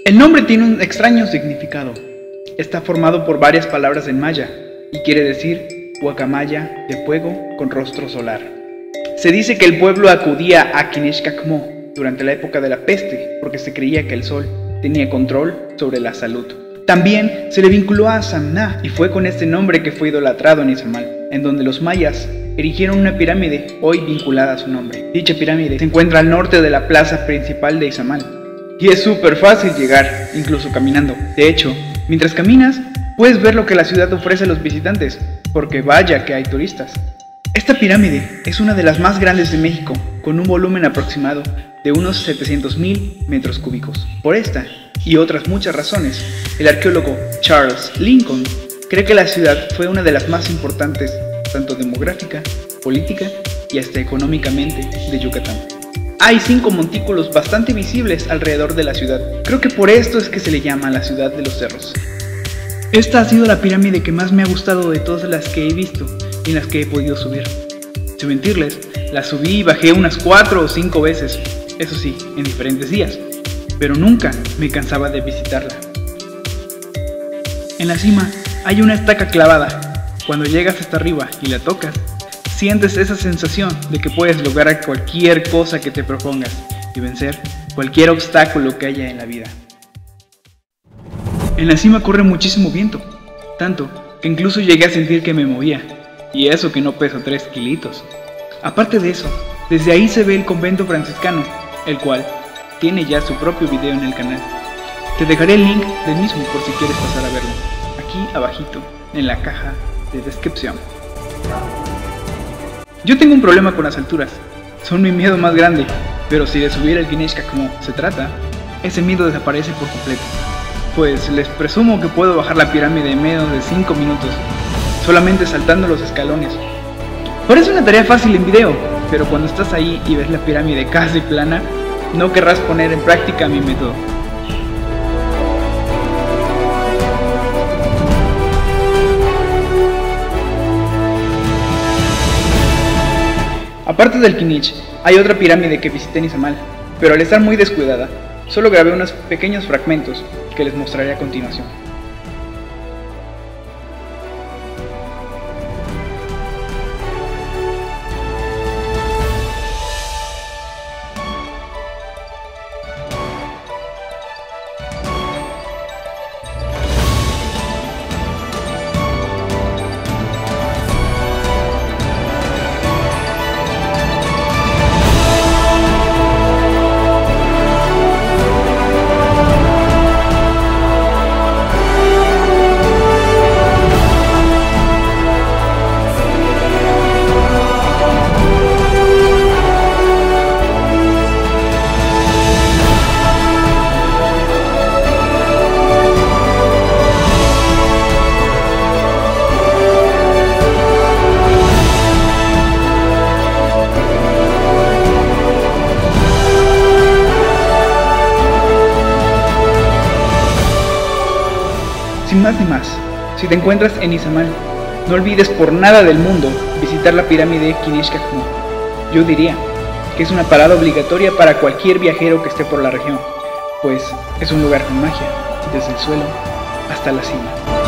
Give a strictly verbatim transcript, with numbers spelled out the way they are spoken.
El nombre tiene un extraño significado. Está formado por varias palabras en maya y quiere decir guacamaya de fuego con rostro solar. Se dice que el pueblo acudía a Kineshkakmo durante la época de la peste porque se creía que el sol tenía control sobre la salud. También se le vinculó a Samná y fue con este nombre que fue idolatrado en Izamal, en donde los mayas erigieron una pirámide hoy vinculada a su nombre. Dicha pirámide se encuentra al norte de la plaza principal de Izamal y es súper fácil llegar, incluso caminando. De hecho, mientras caminas, puedes ver lo que la ciudad ofrece a los visitantes, porque vaya que hay turistas. Esta pirámide es una de las más grandes de México, con un volumen aproximado de unos setecientos mil metros cúbicos. Por esta y otras muchas razones, el arqueólogo Charles Lincoln cree que la ciudad fue una de las más importantes, tanto demográfica, política y hasta económicamente, de Yucatán. Hay cinco montículos bastante visibles alrededor de la ciudad. Creo que por esto es que se le llama la ciudad de los cerros. Esta ha sido la pirámide que más me ha gustado de todas las que he visto y en las que he podido subir. Sin mentirles, la subí y bajé unas cuatro o cinco veces, eso sí, en diferentes días, pero nunca me cansaba de visitarla. En la cima hay una estaca clavada. Cuando llegas hasta arriba y la tocas, sientes esa sensación de que puedes lograr cualquier cosa que te propongas y vencer cualquier obstáculo que haya en la vida. En la cima corre muchísimo viento, tanto que incluso llegué a sentir que me movía, y eso que no peso tres kilitos. Aparte de eso, desde ahí se ve el convento franciscano, el cual tiene ya su propio video en el canal. Te dejaré el link del mismo por si quieres pasar a verlo, aquí abajito, en la caja de descripción. Yo tengo un problema con las alturas, son mi miedo más grande, pero si de subir el Kineshkakmo se trata, ese miedo desaparece por completo, pues les presumo que puedo bajar la pirámide en menos de cinco minutos, solamente saltando los escalones. Parece una tarea fácil en video, pero cuando estás ahí y ves la pirámide casi plana, no querrás poner en práctica mi método. Aparte del Kinich, hay otra pirámide que visité en Izamal, pero al estar muy descuidada, solo grabé unos pequeños fragmentos que les mostraré a continuación. Sin más ni más, si te encuentras en Izamal, no olvides por nada del mundo visitar la pirámide Kineshkakmo. Yo diría que es una parada obligatoria para cualquier viajero que esté por la región, pues es un lugar con magia, desde el suelo hasta la cima.